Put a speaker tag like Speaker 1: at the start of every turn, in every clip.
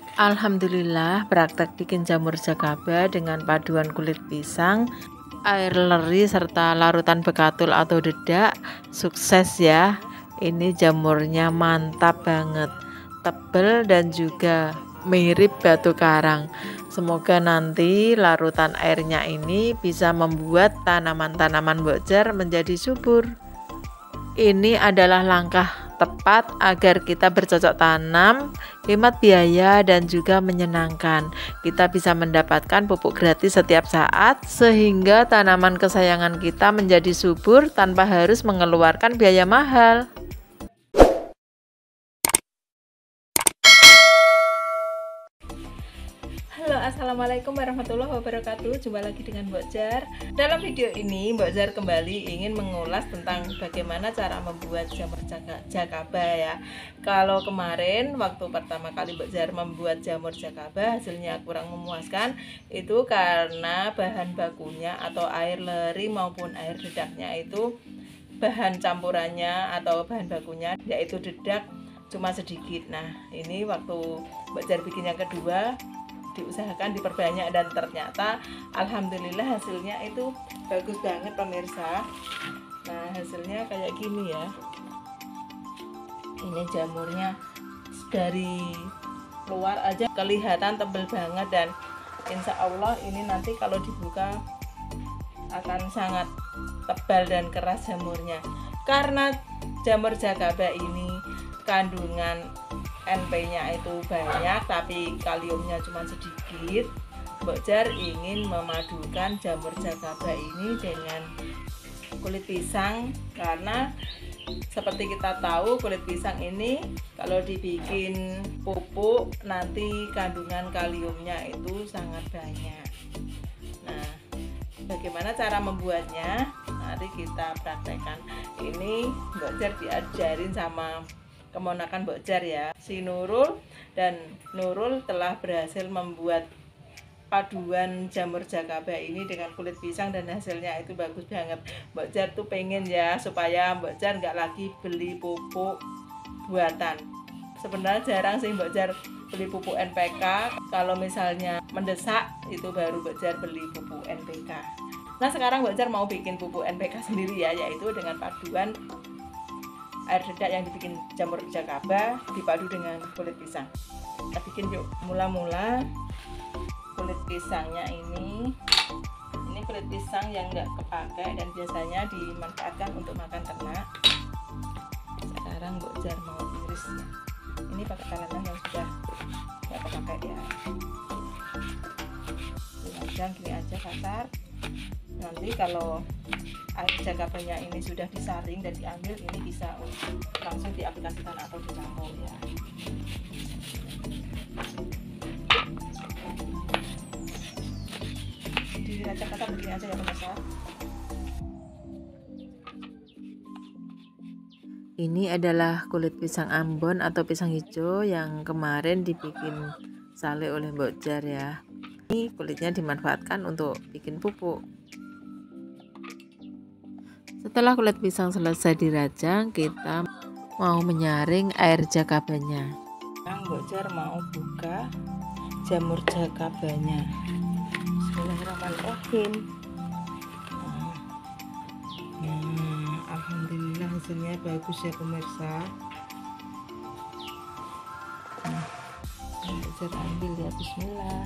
Speaker 1: Alhamdulillah, praktek bikin jamur jagaba dengan paduan kulit pisang, air leri serta larutan bekatul atau dedak sukses ya. Ini jamurnya mantap banget, tebel dan juga mirip batu karang. Semoga nanti larutan airnya ini bisa membuat tanaman-tanaman bokjar menjadi subur. Ini adalah langkah tepat agar kita bercocok tanam, hemat biaya dan juga menyenangkan. Kita bisa mendapatkan pupuk gratis setiap saat sehingga tanaman kesayangan kita menjadi subur tanpa harus mengeluarkan biaya mahal.
Speaker 2: Halo, assalamualaikum warahmatullahi wabarakatuh. Jumpa lagi dengan Mbok Jar. Dalam video ini Mbok Jar kembali ingin mengulas tentang bagaimana cara membuat jamur jagaba ya. Kalau kemarin waktu pertama kali Mbok Jar membuat jamur jagaba hasilnya kurang memuaskan, itu karena bahan bakunya atau air leri maupun air dedaknya itu bahan campurannya atau bahan bakunya yaitu dedak cuma sedikit. Nah, ini waktu Mbok Jar bikin yang kedua diusahakan diperbanyak dan ternyata alhamdulillah hasilnya itu bagus banget pemirsa. Nah, hasilnya kayak gini ya. Ini jamurnya dari luar aja kelihatan tebal banget dan insya Allah ini nanti kalau dibuka akan sangat tebal dan keras jamurnya. Karena jamur jagaba ini kandungan NP-nya itu banyak tapi kaliumnya cuma sedikit, Mbok Jar ingin memadukan jamur jagaba ini dengan kulit pisang karena seperti kita tahu kulit pisang ini kalau dibikin pupuk nanti kandungan kaliumnya itu sangat banyak. Nah, bagaimana cara membuatnya? Mari kita praktekkan. Ini Mbok Jar diajarin sama keponakan Mbok Jar ya, si Nurul, dan Nurul telah berhasil membuat paduan jamur jagaba ini dengan kulit pisang dan hasilnya itu bagus banget. Mbok Jar tuh pengen ya supaya Mbok Jar nggak lagi beli pupuk buatan. Sebenarnya jarang sih Mbok Jar beli pupuk NPK, kalau misalnya mendesak itu baru Mbok Jar beli pupuk NPK. Nah, sekarang Mbok Jar mau bikin pupuk NPK sendiri ya, yaitu dengan paduan air dedak yang dibikin jamur jagaba dipadu dengan kulit pisang. Kita bikin yuk. Mula-mula kulit pisangnya ini kulit pisang yang nggak kepakai dan biasanya dimanfaatkan untuk makan ternak. Sekarang Mbok Jar mau irisnya. Ini pakai talenan yang sudah nggak kepakai ya. Gini aja kasar. Nanti kalau air jagabanya ini sudah disaring dan diambil, ini bisa langsung diaplikasikan atau dicampur ya. Diracak kasar begini aja ya pemirsa.
Speaker 1: Ini adalah kulit pisang Ambon atau pisang hijau yang kemarin dibikin sale oleh Mbok Jar ya. Ini kulitnya dimanfaatkan untuk bikin pupuk. Setelah kulit pisang selesai dirajang, kita mau menyaring air jagabanya.
Speaker 2: Sekarang Mbok Jar mau buka jamur jagabanya. Bismillahirrahmanirrahim. Alhamdulillah hasilnya bagus ya pemirsa. Mbok Jar ambil ya, bismillah.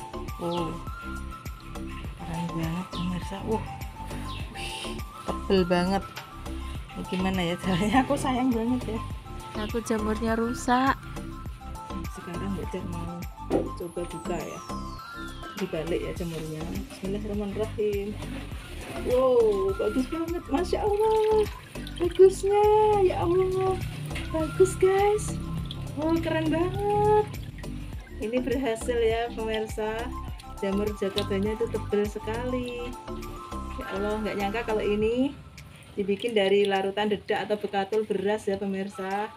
Speaker 2: Keren banget pemirsa. Tebel banget. Ini gimana ya caranya? Aku sayang banget ya.
Speaker 1: Takut jamurnya rusak.
Speaker 2: Sekarang Mbok Jar mau coba buka ya. Dibalik ya jamurnya. Bismillahirrahmanirrahim. Wow, bagus banget, masya Allah. Bagusnya, ya Allah. Bagus guys. Wow, keren banget. Ini berhasil ya pemirsa. Jamur jagabanya itu tebal sekali. Ya Allah, nggak nyangka kalau ini dibikin dari larutan dedak atau bekatul beras ya pemirsa.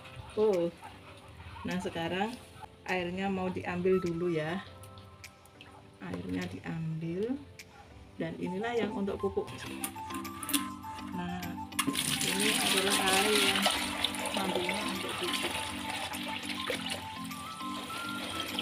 Speaker 2: Nah, sekarang airnya mau diambil dulu ya. Airnya diambil dan inilah yang untuk pupuk. Nah, ini adalah air yang mampunya untuk pupuk.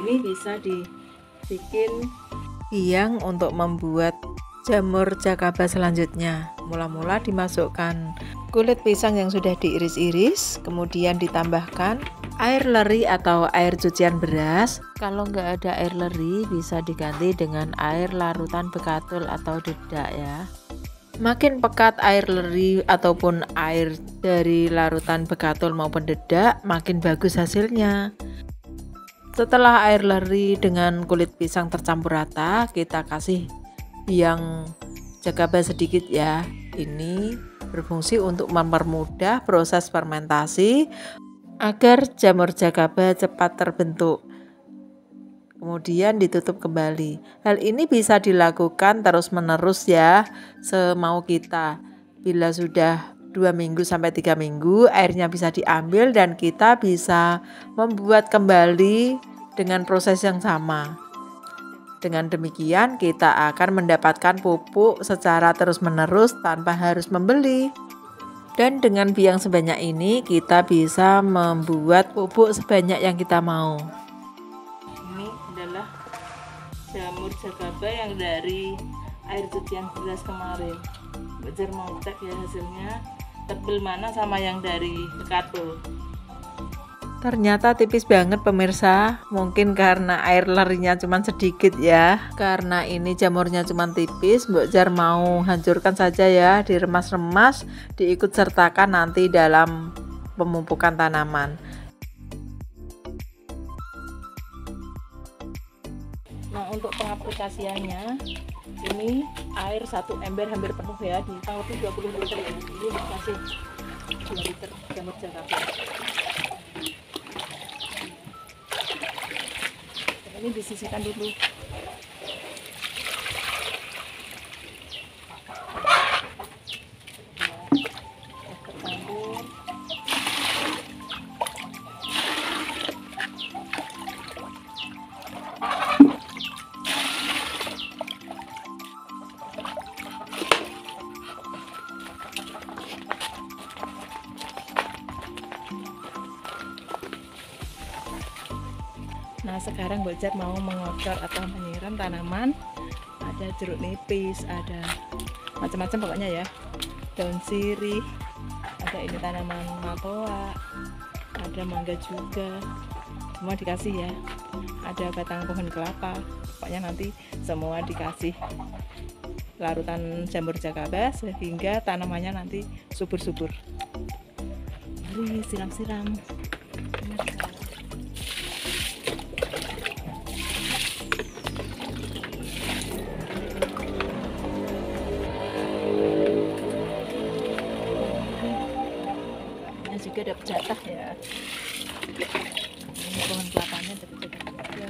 Speaker 2: ini bisa dibikin
Speaker 1: biang untuk membuat jamur jakaba selanjutnya. Mula-mula dimasukkan kulit pisang yang sudah diiris-iris, kemudian ditambahkan air leri atau air cucian beras. Kalau nggak ada air leri bisa diganti dengan air larutan bekatul atau dedak ya. Makin pekat air leri ataupun air dari larutan bekatul maupun dedak, makin bagus hasilnya. Setelah air leri dengan kulit pisang tercampur rata, kita kasih biang jakaba sedikit ya. Ini berfungsi untuk mempermudah proses fermentasi agar jamur jakaba cepat terbentuk. Kemudian ditutup kembali. Hal ini bisa dilakukan terus-menerus ya, semau kita. Bila sudah 2 minggu sampai 3 minggu, airnya bisa diambil dan kita bisa membuat kembali dengan proses yang sama. Dengan demikian kita akan mendapatkan pupuk secara terus-menerus tanpa harus membeli. Dan dengan biang sebanyak ini kita bisa membuat pupuk sebanyak yang kita mau.
Speaker 2: Ini adalah jamur jakaba yang dari air cucian beras kemarin. Belajar mau cek ya hasilnya tebel mana sama yang dari bekatul.
Speaker 1: Ternyata tipis banget pemirsa, mungkin karena air lerinya cuma sedikit ya. Karena ini jamurnya cuma tipis, Mbok Jar mau hancurkan saja ya, diremas-remas, diikut sertakan nanti dalam pemupukan tanaman.
Speaker 2: Nah, untuk pengaplikasiannya ini air 1 ember hampir penuh ya, di kurang lebih 20 liter ya. Ini dikasih 2 liter jamur jakaba. Ini disisihkan dulu. Nah, sekarang Mbok Jar mau mengocor atau menyiram tanaman. Ada jeruk nipis, ada macam-macam pokoknya ya. Daun sirih, ada ini tanaman matoa, ada mangga juga. Semua dikasih ya. Ada batang pohon kelapa. Pokoknya nanti semua dikasih larutan jamur jakaba sehingga tanamannya nanti subur-subur. Mari siram-siram. Juga dapat jatah ya. Ini pohon kelapanya dapat jatah juga.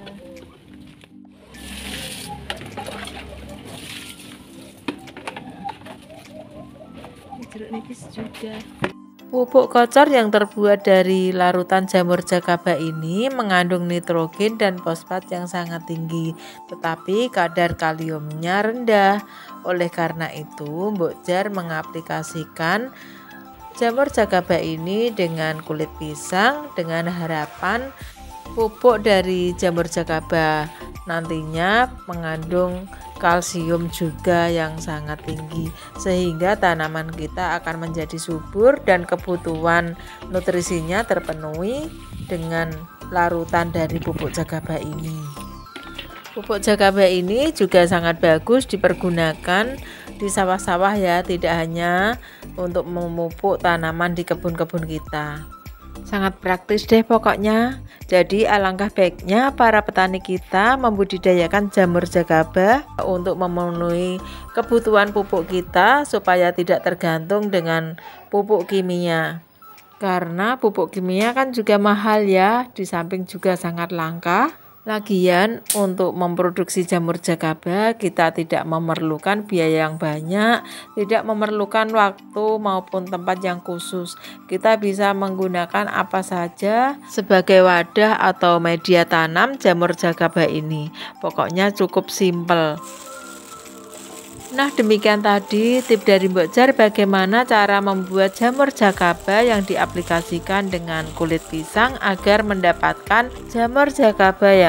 Speaker 2: Ini jeruk nipis juga.
Speaker 1: Pupuk kocor yang terbuat dari larutan jamur jakaba ini mengandung nitrogen dan fosfat yang sangat tinggi, tetapi kadar kaliumnya rendah. Oleh karena itu, Mbok Jar mengaplikasikan jamur jakaba ini dengan kulit pisang dengan harapan pupuk dari jamur jakaba nantinya mengandung kalsium juga yang sangat tinggi sehingga tanaman kita akan menjadi subur dan kebutuhan nutrisinya terpenuhi dengan larutan dari pupuk jakaba ini. Pupuk jakaba ini juga sangat bagus dipergunakan di sawah-sawah ya, tidak hanya untuk memupuk tanaman di kebun-kebun kita. Sangat praktis deh pokoknya. Jadi alangkah baiknya para petani kita membudidayakan jamur jakaba untuk memenuhi kebutuhan pupuk kita supaya tidak tergantung dengan pupuk kimia. Karena pupuk kimia kan juga mahal ya, di samping juga sangat langka. Lagian untuk memproduksi jamur jakaba kita tidak memerlukan biaya yang banyak, tidak memerlukan waktu maupun tempat yang khusus. Kita bisa menggunakan apa saja sebagai wadah atau media tanam jamur jakaba ini. Pokoknya cukup simpel. Nah, demikian tadi tips dari Mbok Jar bagaimana cara membuat jamur jakaba yang diaplikasikan dengan kulit pisang agar mendapatkan jamur jakaba yang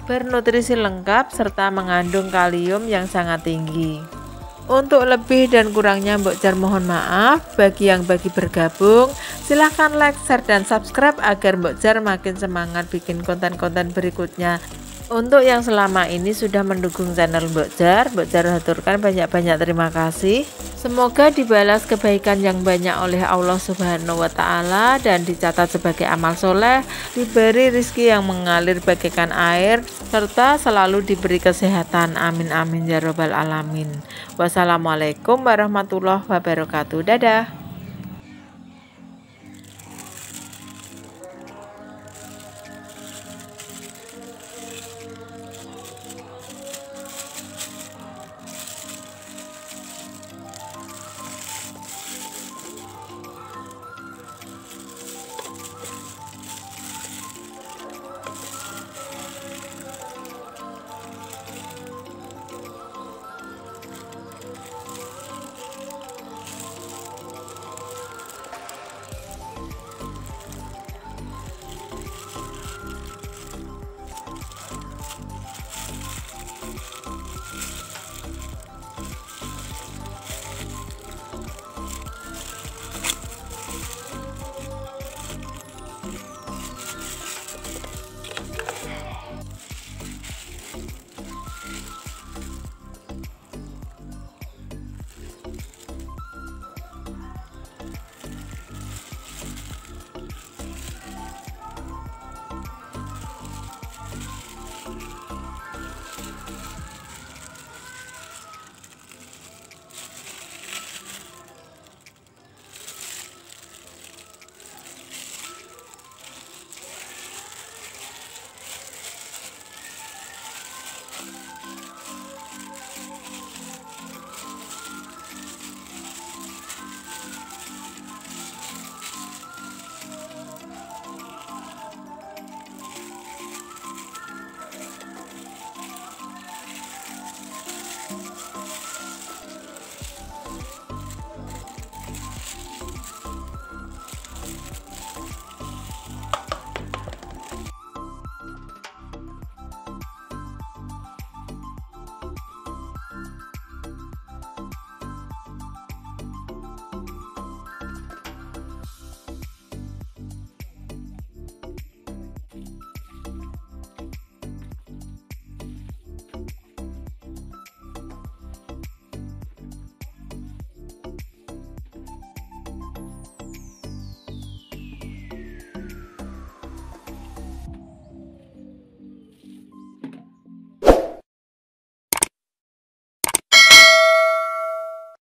Speaker 1: bernutrisi lengkap serta mengandung kalium yang sangat tinggi. Untuk lebih dan kurangnya Mbok Jar mohon maaf. Bagi yang bergabung, silahkan like, share, dan subscribe agar Mbok Jar makin semangat bikin konten-konten berikutnya. Untuk yang selama ini sudah mendukung channel Mbok Jar haturkan banyak-banyak terima kasih. Semoga dibalas kebaikan yang banyak oleh Allah Subhanahu wa Ta'ala dan dicatat sebagai amal soleh, diberi rizki yang mengalir bagaikan air, serta selalu diberi kesehatan. Amin amin ya robbal alamin. Wassalamualaikum warahmatullahi wabarakatuh. Dadah.